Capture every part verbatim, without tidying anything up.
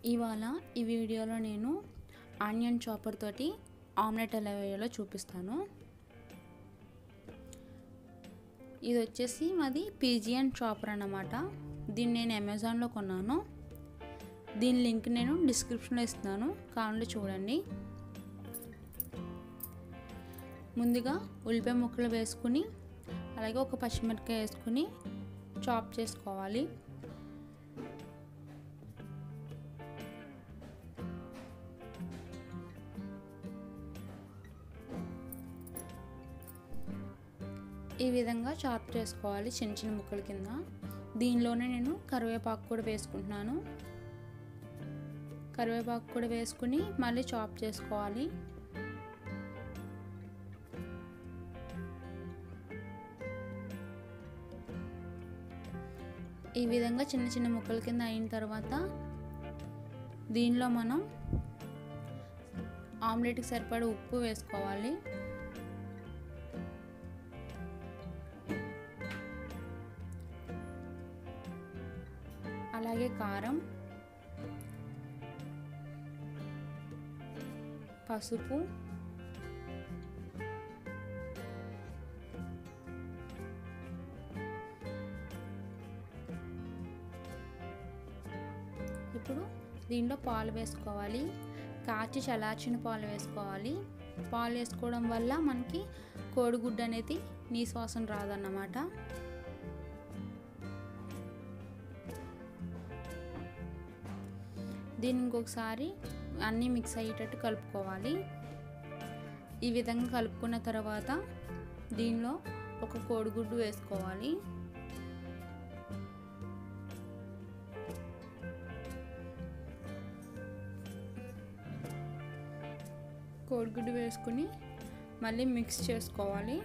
ఇవాళ ఈ వీడియోలో నేను ఆనియన్ చాపర్ తోటి ఆమ్లెట్ ఎలా వేయాలో చూపిస్తాను. ఇది వచ్చేసి మాది పిజియన్ చాపర్ అన్నమాట. దీన్ని నేను అమెజాన్లో కొన్నాను. దీని లింక్ నేను డిస్క్రిప్షన్లో ఇస్తున్నాను, కావాలంటే చూడండి. ముందుగా ఉల్లిపాయ ముక్కలు వేసుకుని అలాగే ఒక పచ్చిమిరపకాయ వేసుకుని చాప్ చేసుకోవాలి. ఈ విధంగా చాప్ చేసుకోవాలి చిన్న చిన్న ముక్కల కింద. దీనిలోనే నేను కరివేపాకు కూడా వేసుకుంటున్నాను. కరివేపాకు కూడా వేసుకుని మళ్ళీ చాప్ చేసుకోవాలి. ఈ విధంగా చిన్న చిన్న ముక్కల కింద అయిన తర్వాత దీనిలో మనం ఆమ్లెట్కి సరిపడా ఉప్పు వేసుకోవాలి. అలాగే కారం, పసుపు, ఇప్పుడు దీంట్లో పాలు వేసుకోవాలి. కాచి చల్లార్చిన పాలు వేసుకోవాలి. పాలు వేసుకోవడం వల్ల మనకి కోడిగుడ్డు అనేది నీసు వాసన రాదన్నమాట. దీన్ని ఇంకొకసారి అన్నీ మిక్స్ అయ్యేటట్టు కలుపుకోవాలి. ఈ విధంగా కలుపుకున్న తర్వాత దీనిలో ఒక కోడిగుడ్డు వేసుకోవాలి. కోడిగుడ్డు వేసుకుని మళ్ళీ మిక్స్ చేసుకోవాలి.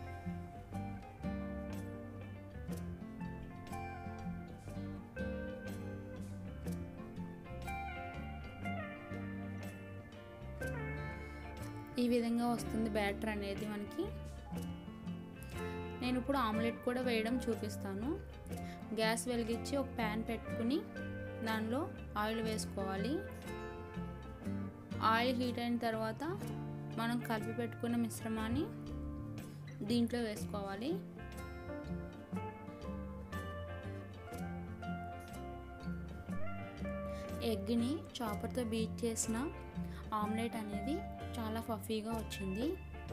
ఈ విధంగా వస్తుంది బ్యాటర్ అనేది మనకి. నేను ఇప్పుడు ఆమ్లెట్ కూడా వేయడం చూపిస్తాను. గ్యాస్ వెలిగించి ఒక ప్యాన్ పెట్టుకుని దానిలో ఆయిల్ వేసుకోవాలి. ఆయిల్ హీట్ అయిన తర్వాత మనం కలిపి పెట్టుకున్న మిశ్రమాన్ని దీంట్లో వేసుకోవాలి. ఎగ్ని చాపర్తో బీట్ చేసిన ఆమ్లెట్ అనేది చాలా ఫఫీగా వచ్చింది.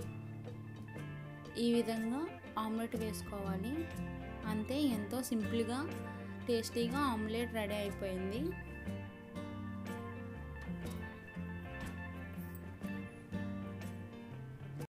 ఈ విధంగా ఆమ్లెట్ వేసుకోవాలి. అంతే, ఎంతో సింపుల్గా టేస్టీగా ఆమ్లెట్ రెడీ అయిపోయింది.